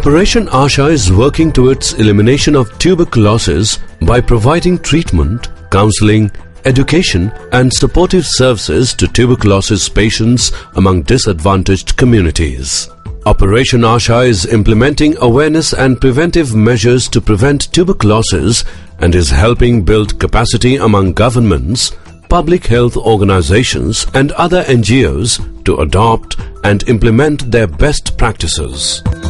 Operation Asha is working towards elimination of tuberculosis by providing treatment, counseling, education and supportive services to tuberculosis patients among disadvantaged communities. Operation Asha is implementing awareness and preventive measures to prevent tuberculosis and is helping build capacity among governments, public health organizations and other NGOs to adopt and implement their best practices.